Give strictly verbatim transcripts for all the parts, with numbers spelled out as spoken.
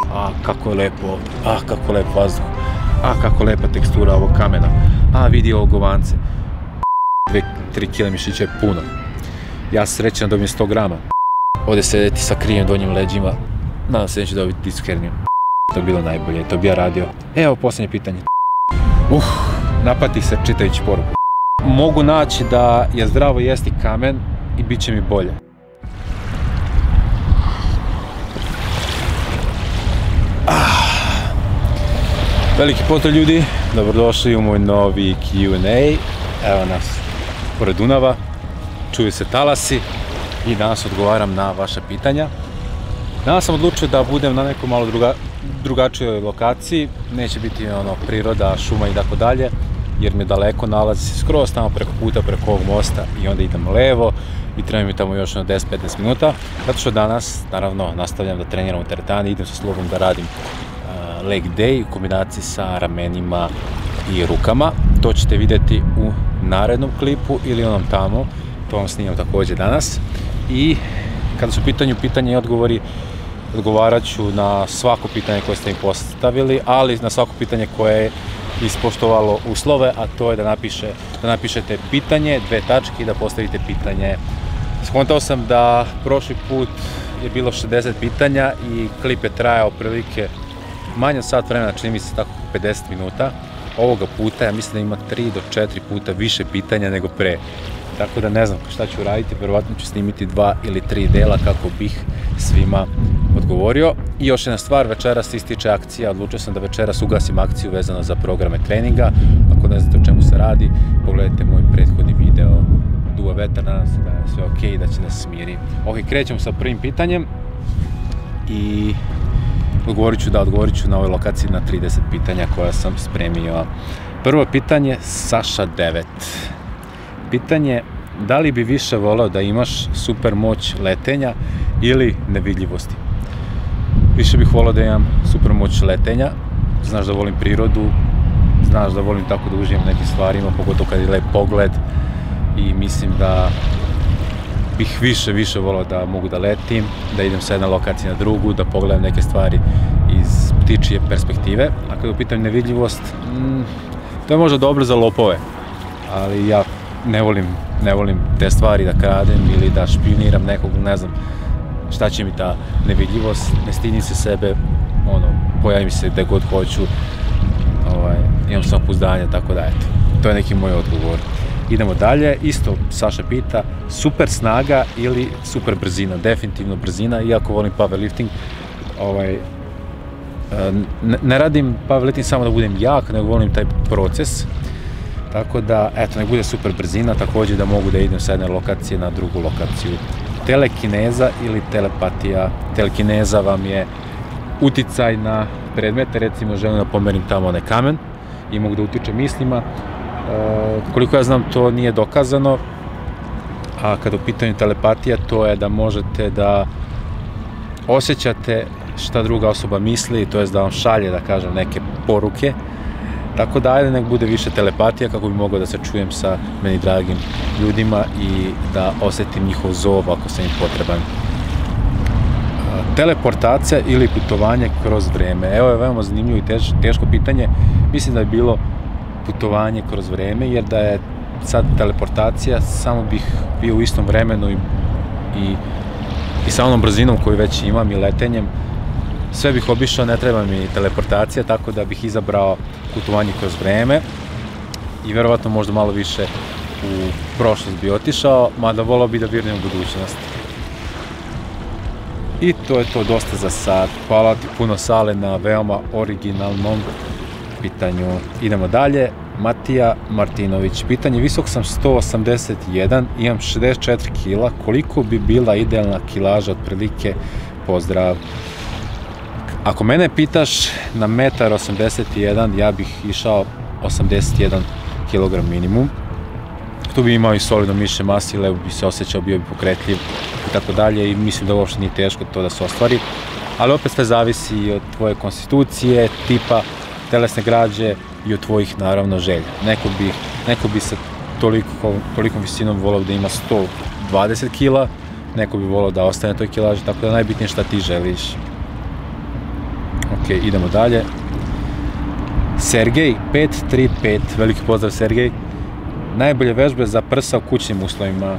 a kako je lepo ovdje, a kako je lep vazduh, a kako lepa tekstura ovog kamena, a vidi ovo govance, dve tri kile mišića je puno, ja sam srećan da dobijem sto grama, ovdje sedeti sa krivim donjim leđima, nadam se neću dobiti diskerniju, to je bilo najbolje, to bi ja radio. Evo posljednje pitanje, uh, napati se čitajući poruku, mogu naći da je zdravo jesti kamen i bit će mi bolje. Veliki pozdrav ljudi, dobrodošli u moj novi Q and A. Evo nas pored Dunava, čuju se talasi i danas odgovaram na vaša pitanja. Danas sam odlučio da budem na nekoj malo druga, drugačijoj lokaciji, neće biti ono priroda, šuma i tako dalje, jer mi daleko, nalazi se skroz tamo preko puta, preko ovog mosta i onda idem levo i treba mi tamo još deset do petnaest minuta, zato što danas, naravno, nastavljam da treniram u teretani, idem sa slogom da radim leg day u kombinaciji sa ramenima i rukama. To ćete vidjeti u narednom klipu ili onom tamo, to vam snimam također danas. I kada su u pitanju pitanja i odgovori, odgovarat ću na svako pitanje koje ste mi postavili, ali na svako pitanje koje je ispoštovalo uslove, a to je da, napiše, da napišete pitanje, dve tačke i da postavite pitanje. Skontao sam da prošli put je bilo šezdeset pitanja i klip je trajao prilike manje od sat vremena, čini mi se tako pedeset minuta. Ovoga puta ja mislim da ima tri do četiri puta više pitanja nego pre. Tako da ne znam šta ću raditi, vjerovatno ću snimiti dva ili tri dela kako bih svima odgovorio. I još jedna stvar, večeras ističe akcija, odlučio sam da večeras ugasim akciju vezano za programe treninga. Ako ne znate o čemu se radi, pogledajte moj prethodni video Duva vetar, nadam se da je sve ok i da će nas smiri. Ok, krećemo sa prvim pitanjem i odgovorit ću, da, odgovorit ću na ovoj lokaciji na trideset pitanja koja sam spremio. Prvo pitanje, Saša devet. Pitanje, da li bi više voleo da imaš super moć letenja ili nevidljivosti? Više bih voleo da imam super moć letenja, znaš da volim prirodu, znaš da volim tako da uživam nekim stvarima, pogotovo kad je lep pogled i mislim da bih više, više volao da mogu da letim, da idem sa jedne lokacije na drugu, da pogledam neke stvari iz ptičije perspektive. A kada upitam nevidljivost, mm, to je možda dobro za lopove, ali ja ne volim, ne volim te stvari da kradem ili da špioniram nekog, ne znam šta će mi ta nevidljivost, ne stidim se sebe, ono, pojavim se gde god hoću, ovaj, imam samopouzdanje, tako da eto, to je neki moj odgovor. Idemo dalje, isto Saša pita, super snaga ili super brzina? Definitivno brzina, iako volim powerlifting, ovaj, ne, ne radim powerlifting samo da budem jak, nego volim taj proces, tako da, eto, ne bude super brzina, također da mogu da idem sa jedne lokacije na drugu lokaciju. Telekineza ili telepatija? Telekineza vam je uticaj na predmete, recimo želim da pomerim tamo onaj kamen i mogu da utičem mislima. Uh, koliko ja znam, to nije dokazano, a kada u pitanju telepatija, to je da možete da osjećate šta druga osoba misli, to je da vam šalje, da kažem, neke poruke, tako da ajde nek bude više telepatija kako bi mogao da se čujem sa meni dragim ljudima i da osjetim njihov zov ako sam im potreban. Uh, teleportacija ili putovanje kroz vreme? Evo je veoma zanimljivo i tež, teško pitanje, mislim da je bilo putovanje kroz vreme, jer da je sad teleportacija, samo bih bio u istom vremenu i, i, i sa onom brzinom koju već imam i letenjem, sve bih obišao, ne treba mi teleportacija, tako da bih izabrao putovanje kroz vreme i vjerovatno možda malo više u prošlost bi otišao, mada volao bi da virnem u budućnost. I to je to dosta za sad. Hvala ti puno, Sale, na veoma originalnom pitanju. Idemo dalje. Matija Martinović. Pitanje, visok sam sto osamdeset jedan, imam šezdeset četiri kila, koliko bi bila idealna kilaža otprilike? Pozdrav. Ako mene pitaš na jedan osamdeset jedan, ja bih išao osamdeset jedan kilogram minimum. Tu bi imao i solidno mišiće mase, levo bi se osjećao, bio bi pokretljiv i tako dalje i mislim da uopšte nije teško to da se ostvari. Ali opet sve zavisi od tvoje konstitucije, tipa telesne građe i od tvojih, naravno, želja. Neko bi, neko bi sa toliko, tolikom visinom volao da ima sto dvadeset kila, neko bi volao da ostane na toj kilaži, tako da najbitnije šta ti želiš. Ok, idemo dalje. Sergej pet tri pet, veliki pozdrav Sergej. Najbolje vežbe za prsa u kućnim uslovima.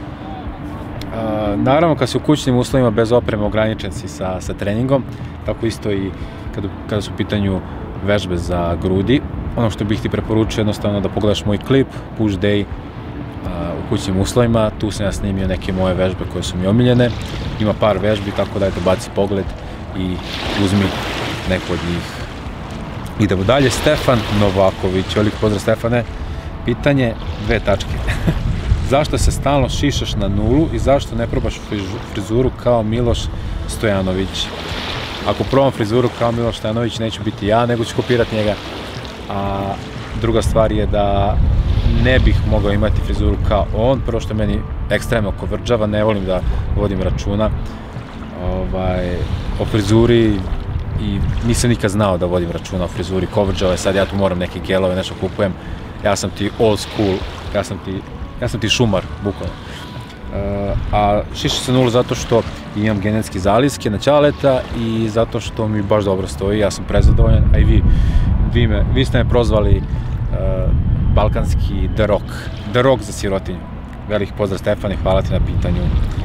Uh, naravno, kad si u kućnim uslovima bez opreme ograničen si sa, sa treningom, tako isto i kada, kada su u pitanju vežbe za grudi. Ono što bih ti preporučio jednostavno da pogledaš moj klip Push Day uh, u kućnim uslovima. Tu sam ja snimio neke moje vežbe koje su mi omiljene. Ima par vežbi, tako da eto, baci pogled i uzmi neku od njih. Idemo dalje, Stefan Novaković, veliko pozdrav Stefane. Pitanje, dve tačke. Zašto se stalno šišaš na nulu i zašto ne probaš frizuru kao Miloš Stojanović? Ako probam frizuru kao Miloš Stojanović, neću biti ja, nego ću kopirati njega. A druga stvar je da ne bih mogao imati frizuru kao on, prvo što meni ekstremno kovrđava, ne volim da vodim računa ovaj, o frizuri i nisam nikad znao da vodim računa o frizuri, kovrđava je, sad ja tu moram neke gelove, nešto kupujem, ja sam ti old school, ja sam ti, ja sam ti šumar, bukvalno. Uh, a šišam se nulu zato što imam genetski zaliske na ćaleta i zato što mi baš dobro stoji, ja sam prezadovoljan, a i vi, vi, me, vi ste me prozvali uh, balkanski The Rock, The Rock za sirotinju. Veliki pozdrav Stefani, hvala ti na pitanju.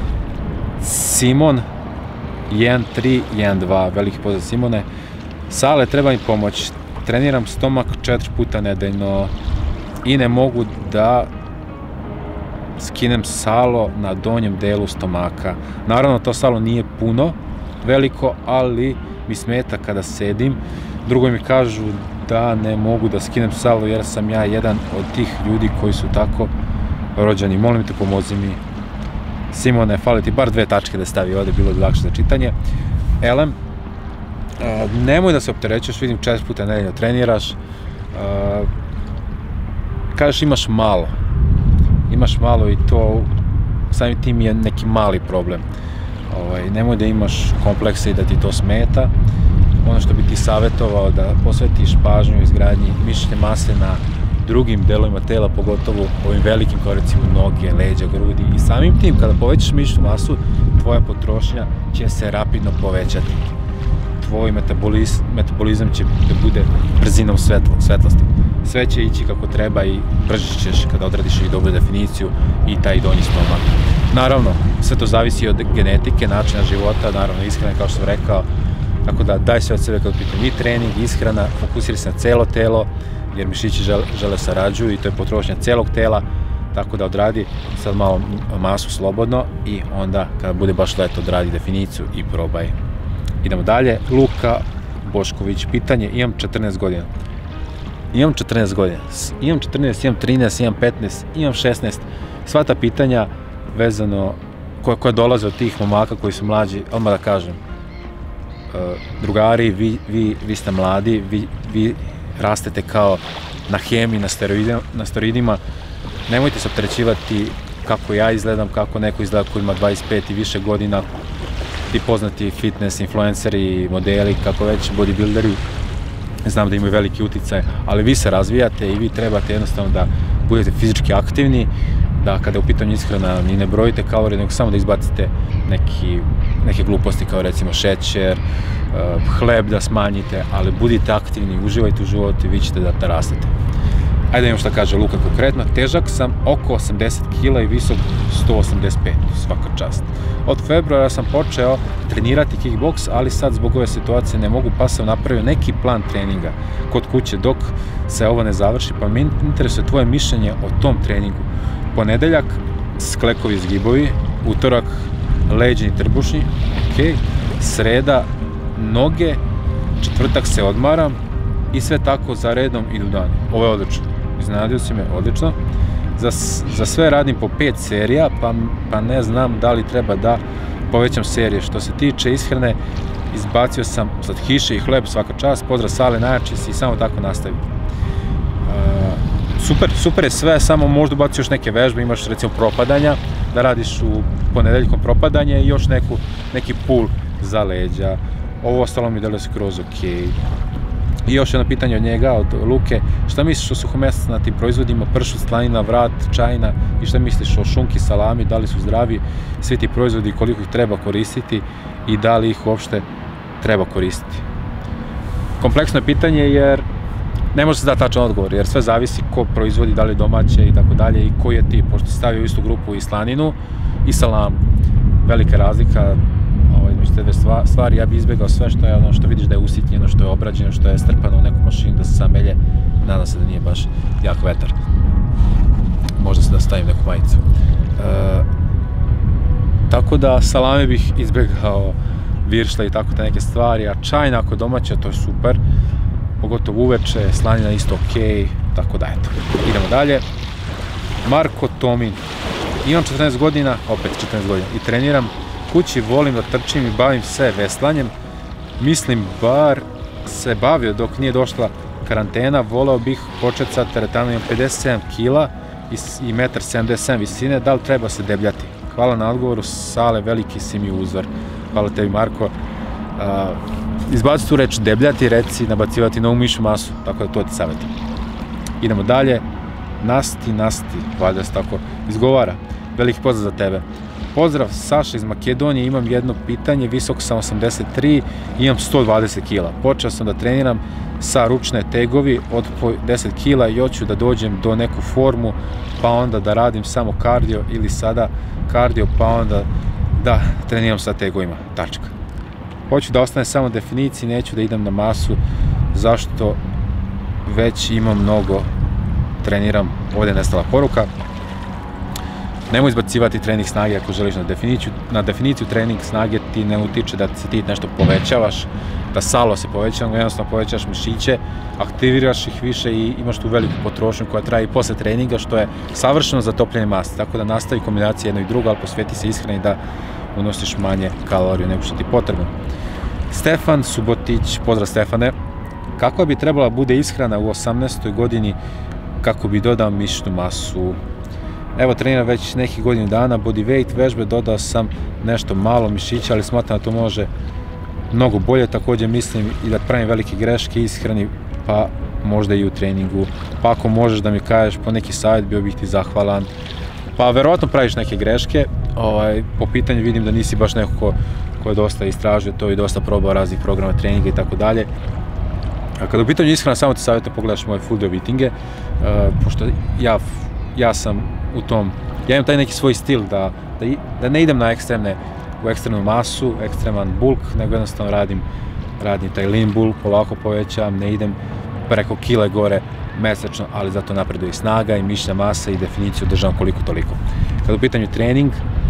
Simon, jedan tri jedan dva, veliki pozdrav Simone. Sale, treba mi pomoć, treniram stomak četiri puta nedeljno i ne mogu da skinem salo na donjem delu stomaka. Naravno, to salo nije puno veliko, ali mi smeta kada sedim. Drugo mi kažu da ne mogu da skinem salo jer sam ja jedan od tih ljudi koji su tako rođeni. Molim te, pomozi mi. Simone, fali ti bar dve tačke da stavi ovde, bilo bi lakše za čitanje. Elem, nemoj da se opterećuješ, vidim četiri puta nedeljno treniraš. Kažeš imaš malo. Imaš malo i to samim tim je neki mali problem. Ovaj, nemoj da imaš komplekse i da ti to smeta. Ono što bi ti savjetovao da posvetiš pažnju izgradnji mišićne mase na drugim delovima tela, pogotovo ovim velikim koracima noge, leđa, grudi i samim tim kada povećaš mišićnu masu, tvoja potrošnja će se rapidno povećati. Tvoj metabolizam, metabolizam će da bude brzinom svetlo, svetlosti. Sve će ići kako treba i brže ćeš kada odradiš i dobru definiciju i taj donji stomak. Naravno, sve to zavisi od genetike, načina života, naravno ishrane, kao što sam rekao, tako da daj sve od sebe kada pitam i trening, i ishrana, fokusiraj se na celo telo, jer mišići žele, žele sarađuju i to je potrošnja celog tela, tako da odradi sad malo masu slobodno i onda kada bude baš leto odradi definiciju i probaj. Idemo dalje, Luka Bošković, pitanje, imam četrnaest godina. Imam četrnaest godina, imam četrnaest, imam trinaest, imam petnaest, imam šesnaest, sva ta pitanja vezano, koja, koja dolaze od tih momaka koji su mlađi, odmah da kažem, drugari, vi, vi, vi ste mladi, vi, vi rastete kao na hemiji, na steroidima, na steroidima, nemojte se opterećivati kako ja izgledam, kako neko izgleda koji ima dvadeset pet i više godina, ti poznati fitness, influenceri, modeli, kako već, bodybuilderi, znam da imaju veliki uticaj, ali vi se razvijate i vi trebate jednostavno da budete fizički aktivni, da kada je u pitanju ishrana ni ne brojite kalorije, nego samo da izbacite neki, neke gluposti kao recimo šećer, hleb da smanjite, ali budite aktivni, uživajte u životu i vi ćete da, da rastete. Ajde da imam šta kaže Luka konkretno, težak sam oko osamdeset kila i visok sto osamdeset pet, svaka čast. Od februara sam počeo trenirati kickboks, ali sad zbog ove situacije ne mogu, pa sam napravio neki plan treninga kod kuće dok se ovo ne završi, pa me interesuje tvoje mišljenje o tom treningu. Ponedeljak, sklekovi zgibovi, utorak, leđni trbušni, ok, sreda, noge, četvrtak se odmaram i sve tako za redom idu dani. Ovo je odlično, iznenadio si me, odlično. Za, za sve radim po pet serija, pa, pa ne znam da li treba da povećam serije. Što se tiče ishrane, izbacio sam slatkiše i hleb svaka čast, pozdrav Sale, najjači si i samo tako nastavi. Uh, super, super je sve, samo možda baci još neke vežbe, imaš recimo propadanja, da radiš u ponedeljkom propadanje i još neku, neki pull za leđa. Ovo ostalo mi deluje skroz ok. I još jedno pitanje od njega, od Luke, šta misliš o suhomesnatim proizvodima, pršut, slanina, vrat, čajna i šta misliš o šunki, salami, da li su zdravi svi ti proizvodi, koliko ih treba koristiti i da li ih uopšte treba koristiti? kompleksno je pitanje jer ne može se dati tačan odgovor, jer sve zavisi ko proizvodi, da li domaće i tako dalje i koji je tip, pošto se stavio u istu grupu i slaninu i salamu. Velika razlika između te dve stvari. Ja bih izbjegao sve što je ono što vidiš da je usitnjeno, što je obrađeno, što je strpano u neku mašinu da se sam melje. Nadam se da nije baš jak vetar. Možda se da stavim neku majicu. E, tako da salame bih izbjegao, viršle i tako te neke stvari, a čajna ako je domaća to je super. Pogotovo uveče, slanina isto ok, tako da eto. Idemo dalje. Marko Tomin. Imam četrnaest godina, opet četrnaest godina, i treniram kući, volim da trčim i bavim se veslanjem. Mislim, bar se bavio dok nije došla karantena, voleo bih početi sa teretanom, imam pedeset sedam kila i jedan sedamdeset sedam visine, da li treba se debljati? Hvala na odgovoru, Sale, veliki si mi uzor. Hvala tebi, Marko. Izbaci tu reč debljati, reci nabacivati novu mišu masu, tako da to ti savjetujem. Idemo dalje. Nasti, Nasti, valjda se tako izgovara. Veliki pozdrav za tebe. Pozdrav, Saša iz Makedonije, imam jedno pitanje, visok sam osamdeset tri, imam sto dvadeset kila. Počeo sam da treniram sa ručne tegovi od po deset kila i hoću da dođem do neku formu, pa onda da radim samo kardio ili sada kardio, pa onda da treniram sa tegovima, tačka. Hoću da ostane samo definiciji, neću da idem na masu, zašto već imam mnogo, treniram, ovdje je nestala poruka. Nemoj izbacivati trening snage ako želiš na definiciju. Na definiciju trening snage ti ne utiče da se ti nešto povećavaš, da salo se povećava, jednostavno povećaš mišiće, aktiviraš ih više i imaš tu veliku potrošnju koja traje i posle treninga, što je savršeno za topljenje masti. Tako da nastavi kombinacija jedno i drugo, ali posveti se ishrani da unosiš manje kaloriju nego što ti je potrebno. Stefan Subotić, pozdrav Stefane. Kakva bi trebala bude ishrana u osamnaestoj godini kako bi dodao mišićnu masu? Evo, treniram već nekih godinu dana, bodyweight vežbe, dodao sam nešto malo mišića, ali smatram da to može mnogo bolje. Također mislim i da pravim velike greške ishrani, pa možda i u treningu. Pa ako možeš da mi kažeš po neki savjet, bio bih ti zahvalan. Pa verovatno praviš neke greške, ovaj, po pitanju vidim da nisi baš neko ko, ko je dosta istražio to i dosta probao raznih programa treninga i tako dalje. A kada u pitanju ishrana, samo ti savjetujem pogledaš moje full day eatinge, uh, pošto ja, ja sam u tom, ja imam taj neki svoj stil da, da, da ne idem na ekstremne, u ekstremnu masu, ekstreman bulk, nego jednostavno radim, radim taj lean bulk, polako povećavam, ne idem preko kile gore mesečno, ali zato napreduje i snaga i mišićna masa i definiciju državam koliko toliko. Kada u pitanju trening,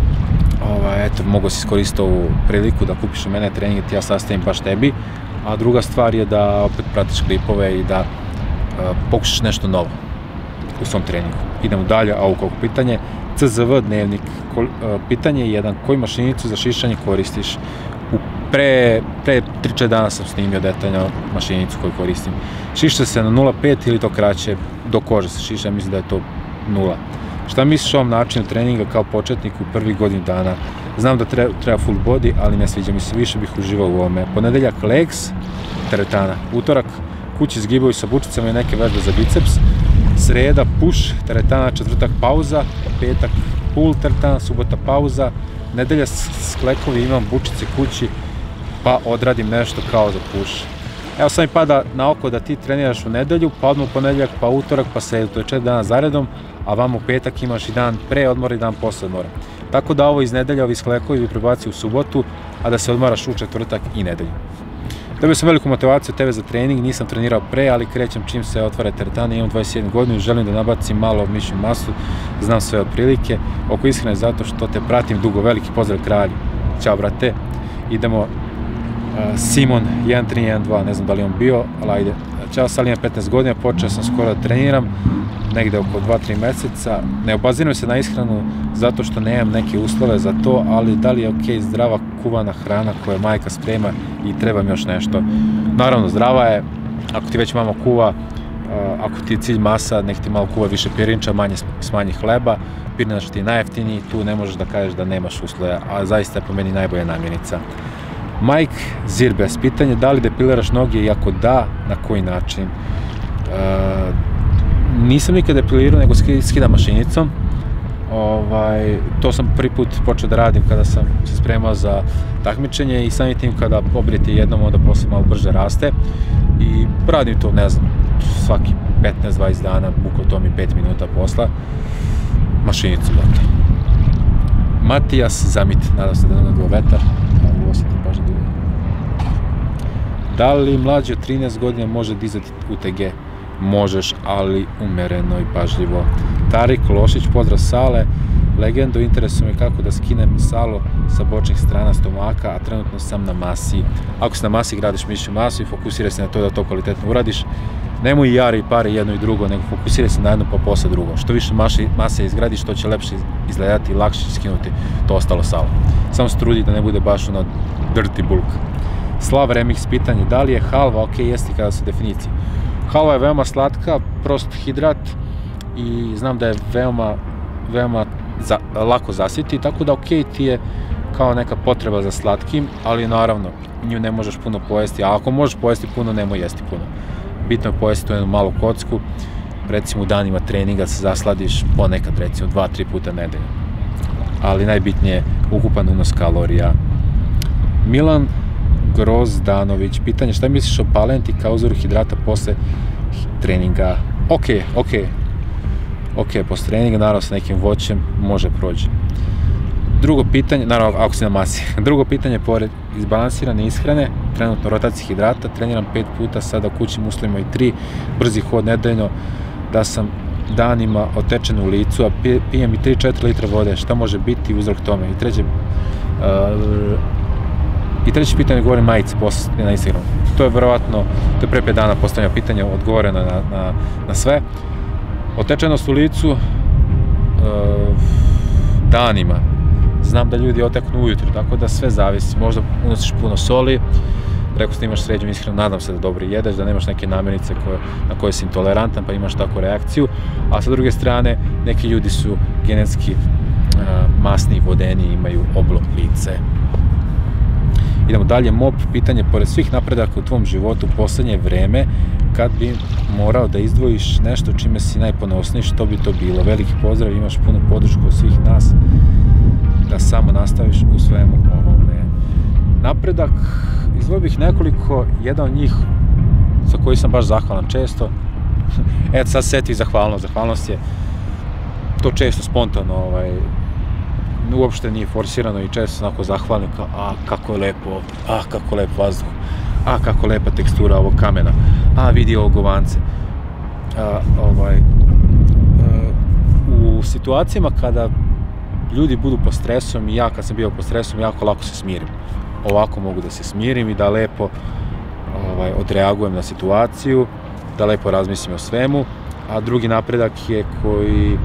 ovaj, eto, mogu si iskoristiti ovu priliku da kupiš u mene trening i ti ja sastavim baš tebi, a druga stvar je da opet pratiš klipove i da uh, pokušaš nešto novo u svom treningu. Idemo dalje, a ovo koliko pitanje, C Z V dnevnik, Kol, uh, pitanje je jedan, koju mašinicu za šišanje koristiš? U pre, pre tri četiri dana sam snimio detaljno mašinicu koju koristim. Šiša se na nula pet ili to kraće, do kože se šiša, mislim da je to nula. Šta misliš o ovom načinu treninga kao početnik u prvih godinu dana? Znam da treba, treba full body, ali ne sviđa mi se, više bih uživao u ovome. Ponedeljak legs, teretana. Utorak kući zgibaju sa bučicama i neke vežbe za biceps. Sreda push, teretana, četvrtak pauza, petak pull teretana, subota pauza. Nedelja sklekovi, imam bučice kući, pa odradim nešto kao za push. Evo sad mi pada na oko da ti treniraš u nedelju, pa odmah u ponedeljak, pa utorak, pa sredu, to je četiri dana zaredom, a vam u petak imaš i dan pre odmora i dan posle odmora. Tako da ovo iz nedelja, ovi sklekovi bi prebacio u subotu, a da se odmaraš u četvrtak i nedelju. Dobio sam veliku motivaciju tebe za trening, nisam trenirao pre, ali krećem čim se otvara teretana, imam dvadeset jednu godinu, želim da nabacim malo mišićnu masu, znam sve od prilike. Oko ishrane zato što te pratim dugo, veliki pozdrav kralju. Ćao brate, idemo uh, Simon jedan tri jedan dva, ne znam da li on bio, ali ajde. Ćao, sad imam petnaest godina, počeo sam skoro da treniram, negde oko dva tri meseca. Ne obaziram se na ishranu zato što nemam neke uslove za to, ali da li je ok zdrava kuvana hrana koja majka sprema i trebam još nešto. Naravno, zdrava je, ako ti već mama kuva, ako ti je cilj masa, nek ti malo kuva više pirinča, manje smanji hleba, pirinač ti je najjeftiniji, tu ne možeš da kažeš da nemaš uslove, a zaista je po meni najbolja namirnica. Mike Zirbes, pitanje da li depiliraš noge i ako da, na koji način? E, nisam nikad depilirao, nego skidam mašinicom. Ovaj, to sam prvi put počeo da radim kada sam se spremao za takmičenje i samim tim kada obrijete jednom, onda posle malo brže raste. i radim to, ne znam, svaki petnaest dvadeset dana, bukvalno to mi pet minuta posla, mašinicu, dakle. Matijas Zamit, nadam se da ne nadao vetar, ali osjetim baš dugo. Da li mlađi od trinaest godina može dizati U T G? Možeš, ali umereno i pažljivo. Tarik Lošić, pozdrav Sale, legendo, interesuje me kako da skinem salo sa bočnih strana stomaka, a trenutno sam na masi. Ako si na masi, gradiš mišlju masu i fokusiraj se na to da to kvalitetno uradiš. Nemoj jari i pare jedno i drugo, nego fokusiraj se na jedno pa posle drugo. Što više mase izgradiš, to će lepše izgledati i lakše će skinuti to ostalo salo. Samo se trudi da ne bude baš ono dirty bulk. Slav Remix, pitanje, da li je halva ok jesti kada su definicije? Halva je veoma slatka, prost hidrat i znam da je veoma, veoma za, lako zasiti, tako da ok ti je kao neka potreba za slatkim, ali naravno nju ne možeš puno pojesti, a ako možeš pojesti puno, nemoj jesti puno. Bitno je pojesti tu jednu malu kocku, recimo u danima treninga se zasladiš ponekad recimo dva tri puta nedeljno, ali najbitnije je ukupan unos kalorija. Milan Grozdanović, pitanje, šta misliš o palenti kao uzoru hidrata posle treninga? Ok, ok, ok, posle treninga, naravno sa nekim voćem, može prođe. Drugo pitanje, naravno ako si na masi, drugo pitanje, pored izbalansirane ishrane, trenutno rotacije hidrata, treniram pet puta, sada u kući muslimima i tri, brzi hod nedeljno, da sam danima otečen u licu, a pijem i tri do četiri litra vode, šta može biti uzrok tome? I treće, uh, I treće pitanje govori majice posle na Instagramu. To je verovatno, to je pre pet dana postavljeno pitanje, odgovoreno na, na, na sve. Otečenost u licu uh, danima. Znam da ljudi oteknu ujutru, tako da sve zavisi. Možda unosiš puno soli, rekao sam da imaš srednju ishranu, nadam se da dobro jedeš, da nemaš neke namirnice koje, na koje si intolerantan pa imaš takvu reakciju, a sa druge strane neki ljudi su genetski uh, masni, vodeni i imaju oblo lice. Idemo dalje, mob, pitanje, pored svih napredaka u tvom životu u poslednje vreme, kad bi morao da izdvojiš nešto čime si najponosniji, što bi to bilo? Veliki pozdrav, imaš punu podršku od svih nas, da samo nastaviš u svemu ovome. Napredak, izdvojio bih nekoliko, jedan od njih za koji sam baš zahvalan često, eto sad setih zahvalnost, zahvalnost je to često spontano, ovaj, uopšte nije forsirano i često sam onako zahvalim kao, a kako je lepo ovdje, a kako lep vazduh, a kako lepa tekstura ovog kamena, a vidi ovo govance. A, ovaj, a, u situacijama kada ljudi budu pod stresom i ja kad sam bio pod stresom, jako lako se smirim. Ovako mogu da se smirim i da lepo ovaj, odreagujem na situaciju, da lepo razmislim o svemu, a drugi napredak je koji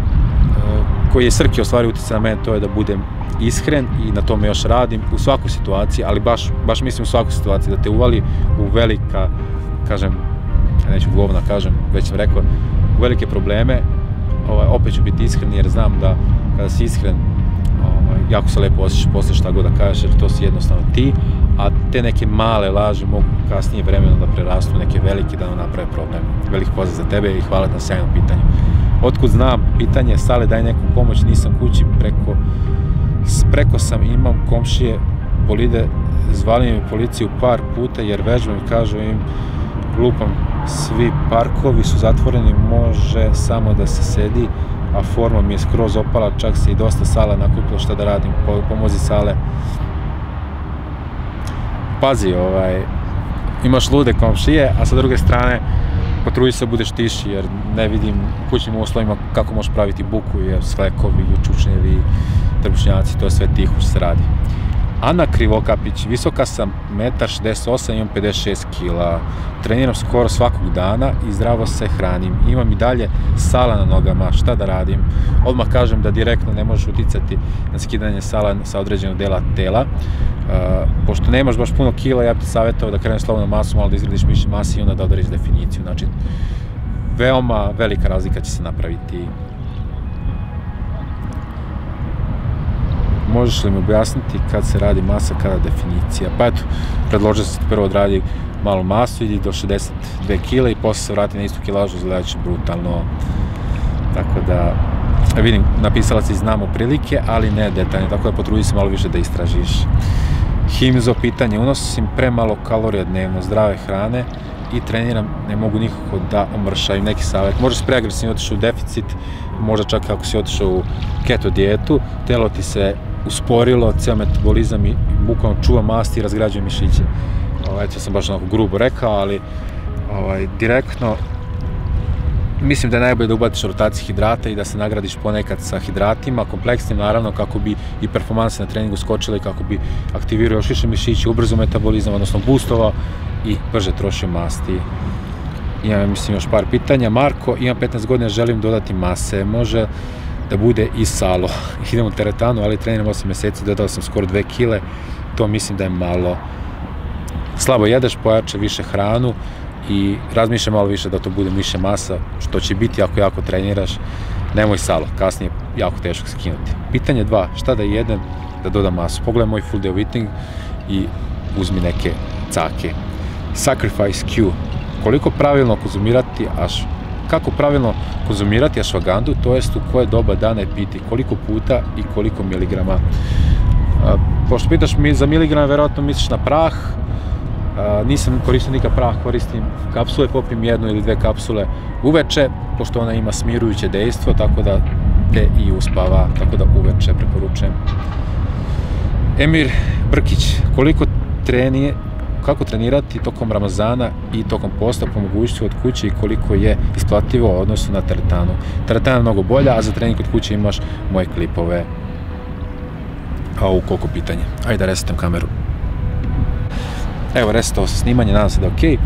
koji je Srki u stvari utjecaj na mene, to je da budem iskren i na tome još radim u svakoj situaciji, ali baš, baš mislim u svakoj situaciji, da te uvali u velika, kažem, ja neću govna kažem, već sam rekao, u velike probleme, ovaj, opet ću biti iskren jer znam da kada si iskren, ovaj, jako se lepo osjećaš posle šta god da kažeš jer to si jednostavno ti, a te neke male laži mogu kasnije vremenom da prerastu neke velike da nam naprave problem. Veliki pozdrav za tebe i hvala na sjajnom pitanju. Otkud znam, pitanje, Sale, daj neku pomoć, nisam kući, preko, preko sam, imam komšije, polide, zvali mi policiju par puta jer vežbam i kažu im, lupam, svi parkovi su zatvoreni, može samo da se sedi, a forma mi je skroz opala, čak se i dosta Sala nakupilo, šta da radim, pomozi Sale. Pazi, ovaj, imaš lude komšije, a sa druge strane, potrudi se da budeš tiši, jer ne vidim u kućnim uslovima kako možeš praviti buku, jer sklekovi, čučnjevi, trbušnjaci, to je sve tiho što se radi. Ana Krivokapić, visoka sam jedan šezdeset osam, imam pedeset šest kila, treniram skoro svakog dana i zdravo se hranim. Imam i dalje sala na nogama, šta da radim? Odmah kažem da direktno ne možeš uticati na skidanje sala sa određenog dela tela. Uh, pošto nemaš baš puno kila, ja bih ti savjetao da kreneš slobodnom masom, ali da izgradiš mišićnu masu i onda da odrediš definiciju. Znači, veoma velika razlika će se napraviti. Možeš li mi objasniti kad se radi masa, kada definicija? Pa eto, predložio sam ti prvo odradi malu masu, idi do šezdeset dve kila i posle se vrati na istu kilažu, izgledat će brutalno. Tako da, vidim, napisala si znam u prilike, ali ne detaljno, tako da potrudi se malo više da istražiš. Himzo, pitanje, unosim premalo kalorija dnevno, zdrave hrane, i treniram, ne mogu nikako da omršaju neki savjet. Možda si preagresivno otišao u deficit, možda čak ako si otišao u keto dijetu, telo ti se usporilo, ceo metabolizam i bukvalno čuva masti i razgrađuje mišiće. Ovaj, to sam baš onako grubo rekao, ali ovaj, direktno mislim da je najbolje da ubaciš rotaciju hidrata i da se nagradiš ponekad sa hidratima, kompleksnim naravno, kako bi i performanse na treningu skočile, kako bi aktivirao još više mišiće, ubrzao metabolizam, odnosno boostovao i brže trošio masti. Imam, mislim, još par pitanja. Marko, imam petnaest godina, želim dodati mase, može da bude i salo. Idem u teretanu, ali treniram osam mjeseci, dodao sam skoro dve kile, to mislim da je malo. Slabo jedeš, pojačaj više hranu i razmišljaj malo više da to bude više masa, što će biti ako jako treniraš. Nemoj salo, kasnije jako teško skinuti. Pitanje dva, šta da jedem da dodam masu? Pogledaj moj full day of eating i uzmi neke cake. Sacrifice Q, koliko pravilno konzumirati, aš, kako pravilno konzumirati ashwagandu, to jest u koje doba dana je piti, koliko puta i koliko miligrama. A, pošto pitaš mi za miligrama, verovatno misliš na prah. A, nisam koristio nikad prah, koristim kapsule, popim jednu ili dve kapsule uveče, pošto ona ima smirujuće dejstvo, tako da te i uspava, tako da uveče preporučujem. Emir Brkić, koliko trenije, kako trenirati tokom Ramazana i tokom posta po mogućnosti od kuće i koliko je isplativo u odnosu na teretanu. Teretana je mnogo bolja, a za trening kod kuće imaš moje klipove. A u koliko pitanja? Ajde da resetam kameru. Evo, resetao se snimanje, nadam se da je okej.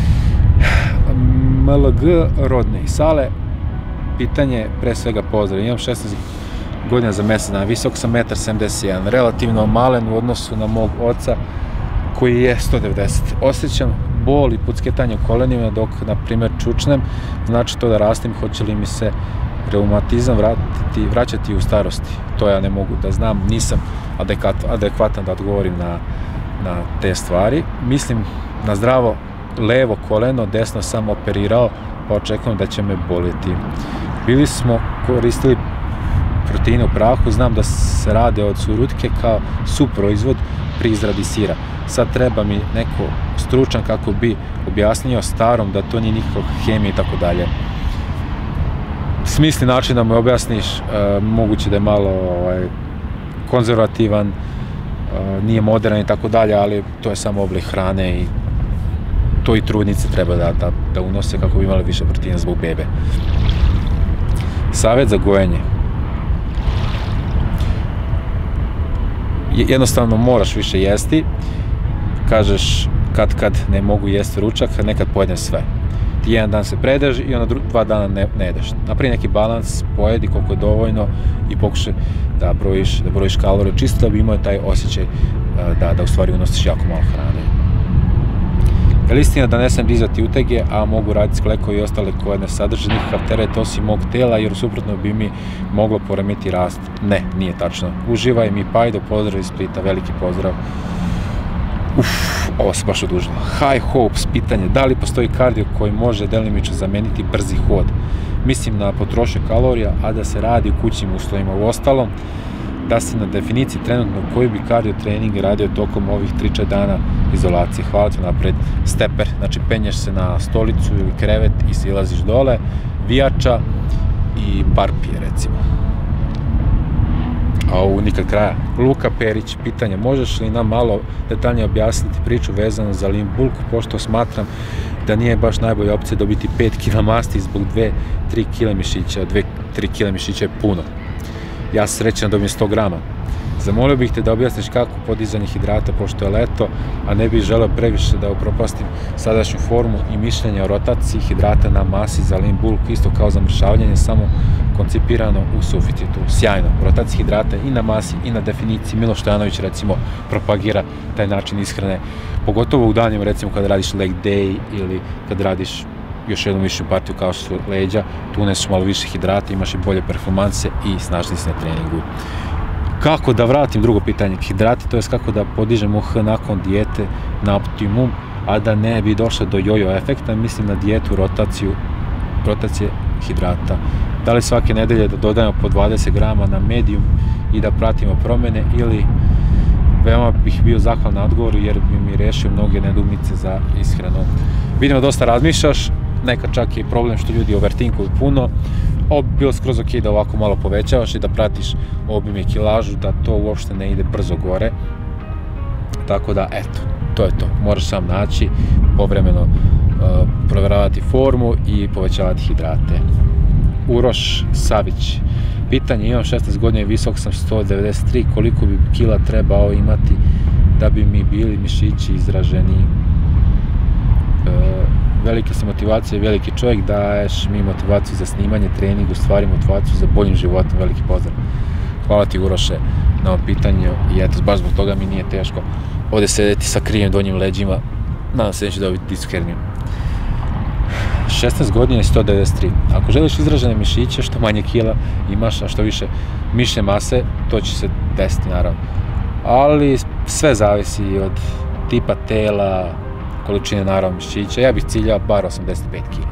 M L G rodne i sale, pitanje, pre svega pozdrav. Imam šesnaest godina za mjesec dana, visok sam jedan sedamdeset jedan, relativno malen u odnosu na mog oca koji je sto devedeset. Osjećam bol i pucketanje u kolenima dok, na primjer, čučnem, znači to da rastim, hoće li mi se reumatizam vratiti, vraćati u starosti. To ja ne mogu da znam, nisam adekvat, adekvatan da odgovorim na, na te stvari. Mislim na zdravo levo koleno, desno sam operirao, pa očekujem da će me boliti. Bili smo koristili proteine u prahu, znam da se rade od surutke kao suproizvod pri izradi sira. Sad treba mi neko stručan kako bi objasnio starom da to nije nikakva hemija i tako dalje. Smisli način da mu objasniš, e, moguće da je malo ovaj, konzervativan, e, nije modern i tako dalje, ali to je samo oblik hrane i to i trudnice treba da, da, da unose kako bi imali više proteina zbog bebe. Savjet za gojenje. Jednostavno moraš više jesti, kažeš kad kad ne mogu jesti ručak, nekad pojedem sve. Ti jedan dan se predeš i onda dva dana ne, ne jedeš. Napravi neki balans, pojedi koliko je dovoljno i pokušaj da brojiš, da brojiš kalorije, čisto da bi imao taj osjećaj da, da u stvari unosiš jako malo hrane. Je li istina da ne smem dizati utege, a mogu raditi sklekove i ostale koje ne sadrže nikakav teret osim mog tela, jer suprotno bi mi moglo poremeti rast? Ne, nije tačno. Uživaj mi, Pajdo, pozdrav iz Splita, veliki pozdrav. Uff, ovo se baš odužilo. High Hopes, pitanje, da li postoji kardio koji može delimično zameniti brzi hod? Mislim na potrošnju kalorija, a da se radi u kućnim uslovima. U ostalom, da se na definiciji trenutno koji bi kardio trening radio tokom ovih tri četiri dana izolacije. Hvala ti napred. Steper, znači penješ se na stolicu ili krevet i silaziš dole, vijača i barpije recimo. A ovo nikad kraja. Luka Perić, pitanje, možeš li nam malo detaljnije objasniti priču vezano za lean bulk, pošto smatram da nije baš najbolja opcija dobiti pet kila masti zbog dve do tri kile mišića, dve do tri kile mišića je puno. Ja sam srećan da dobijem sto grama. Zamolio bih te da objasniš kako podizanje hidrata pošto je leto, a ne bih želeo previše da upropastim sadašnju formu i mišljenje o rotaciji hidrata na masi za lean bulk, isto kao zamršavljanje, samo koncipirano u suficitu. Sjajno, rotacija hidrata i na masi i na definiciji. Miloš Stojanović recimo propagira taj način ishrane, pogotovo u danima recimo kada radiš leg day ili kad radiš još jednu višu partiju kao što su leđa, tu uneseš malo više hidrata, imaš i bolje performanse i snažniji si na treningu. Kako da vratim drugo pitanje, hidrati, to je kako da podižemo H nakon dijete na optimum, a da ne bi došlo do jojo efekta, mislim na dijetu, rotaciju, rotacije hidrata. Da li svake nedelje da dodajemo po dvadeset grama na medium i da pratimo promjene, ili veoma bih bio zahvalan na odgovoru jer bi mi rešio mnoge nedoumice za ishranu. Vidimo dosta razmišljaš, nekad čak je i problem što ljudi overthinkuju puno. Ovo bi bilo skroz ok da ovako malo povećavaš i da pratiš obim i kilažu, da to uopšte ne ide brzo gore. Tako da, eto, to je to. Moraš sam naći, povremeno uh, provjeravati formu i povećavati hidrate. Uroš Savić. Pitanje, imam šesnaest godina i visok sam sto devedeset tri, koliko bi kila trebao imati da bi mi bili mišići izraženiji? Uh, velike su motivacije, veliki čovjek, daješ mi motivaciju za snimanje, trening, u stvari motivaciju za boljim životom, veliki pozdrav. Hvala ti Uroše na ovom pitanju i eto, baš zbog toga mi nije teško ovdje sedeti sa krivim donjim leđima, nadam se neću dobiti disku herniju. šesnaest godina i sto devedeset tri. Ako želiš izražene mišiće, što manje kila imaš, a što više mišne mase, to će se desiti naravno. Ali sve zavisi od tipa tela, količine naravno mišića, ja bih ciljao bar osamdeset pet kila.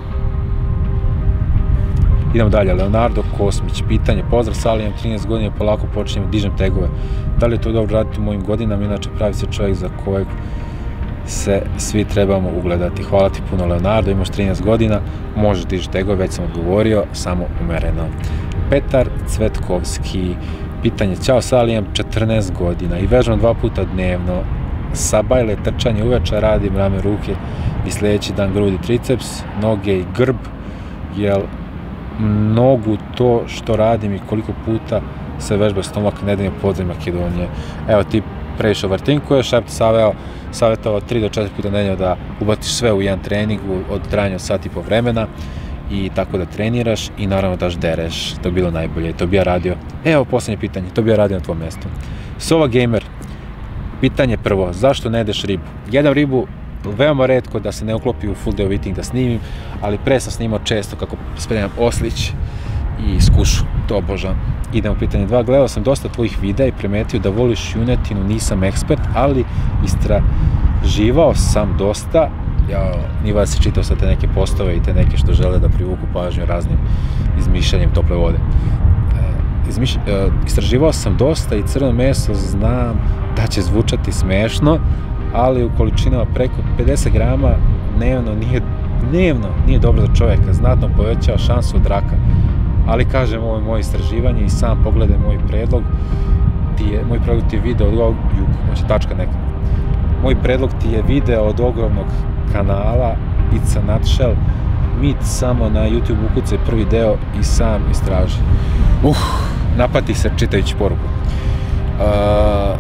Idemo dalje, Leonardo Kosmić, pitanje, pozdrav Sali, imam trinaest godina i polako počinjem, dižem tegove. Da li je to dobro raditi u mojim godinama, inače pravi se čovjek za kojeg se svi trebamo ugledati. Hvala ti puno Leonardo, imaš trinaest godina, možeš dižiti tegove, već sam odgovorio, samo umereno. Petar Cvetkovski, pitanje, ćao Sali, imam četrnaest godina i vežbam dva puta dnevno, sabajle, trčanje uveče, radim rame, ruke i sljedeći dan grudi, triceps, noge i grb, jel mnogu to što radim i koliko puta se vežba stomak, nedelje, podzem Makedonije. Evo ti previše overthinkuješ, ja bih ti savjetovao tri do četiri puta nedeljno da ubatiš sve u jedan trening od trajanja od sat i po vremena i tako da treniraš i naravno daš dereš, to bi bilo najbolje, to bi ja radio. Evo posljednje pitanje, to bi ja radio na tvojom mjestu. Sova Gamer, pitanje prvo, zašto ne jedeš ribu? Jedem ribu veoma retko da se ne uklopi u full day of eating da snimim, ali pre sam snimao često kako spremam oslić i skušu, to obožavam. Idemo pitanje dva, gledao sam dosta tvojih videa i primetio da voliš junetinu, nisam ekspert, ali istraživao sam dosta, ja niva da se čitao sa te neke postove i te neke što žele da privuku pažnju raznim izmišljanjem tople vode. Izmiš, istraživao sam dosta i crno meso znam da će zvučati smešno, ali u količinama preko pedeset grama dnevno nije, dnevno nije dobro za čovjeka, znatno povećava šansu od raka. Ali kažem, ovo je moje istraživanje i sam pogledaj moj predlog, ti je, moj predlog ti je video od ovog, hoće tačka neka. Moj predlog ti je video od ogromnog kanala It's a Nutshell, mit samo na YouTube ukucaj prvi deo i sam istraži. Uh, napati se čitajući poruku. Uh,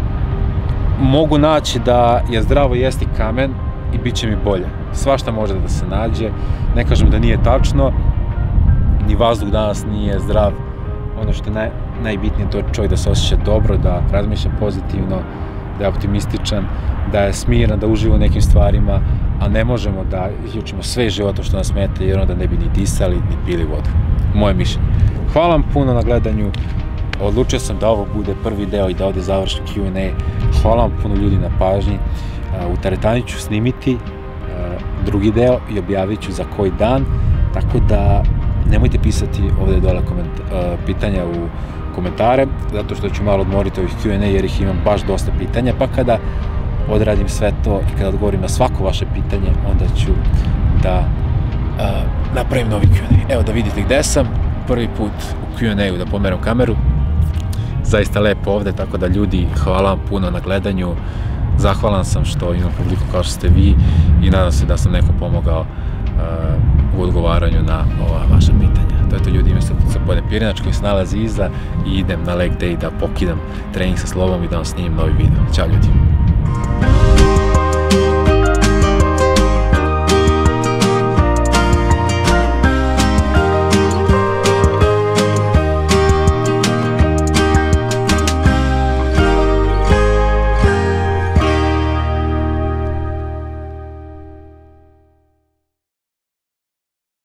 mogu naći da je zdravo jesti kamen i bit će mi bolje. Svašta može da se nađe, ne kažem da nije tačno, ni vazduh danas nije zdrav, ono što je naj, najbitnije to je čovjek da se osjeća dobro, da razmišlja pozitivno, da je optimističan, da je smiran, da uživa u nekim stvarima, a ne možemo da izjučimo sve iz života što nas smeta jer onda ne bi ni disali, ni pili vodu. Moje mišljenje. Hvala vam puno na gledanju, odlučio sam da ovo bude prvi deo i da ovdje završim Q and A. Hvala vam puno ljudi na pažnji, u teretani ću snimiti drugi deo i objavit ću za koji dan, tako da nemojte pisati ovdje dole pitanja u komentare, zato što ću malo odmoriti ovih Q and A jer ih imam baš dosta pitanja, pa kada odradim sve to i kada odgovorim na svako vaše pitanje, onda ću da uh, napravim novi Q and A. Evo da vidite gde sam, prvi put u Q and A-u da pomeram kameru, zaista lepo ovdje, tako da ljudi, hvala vam puno na gledanju, zahvalan sam što imam publiku kao što ste vi i nadam se da sam nekom pomogao uh, u odgovaranju na ova vaša pitanja. To je to ljudi, imam sa podne pirinač koji se nalazi iza i idem na leg day da pokidam trening sa slovom i da vam snimim novi video. Ćao ljudi!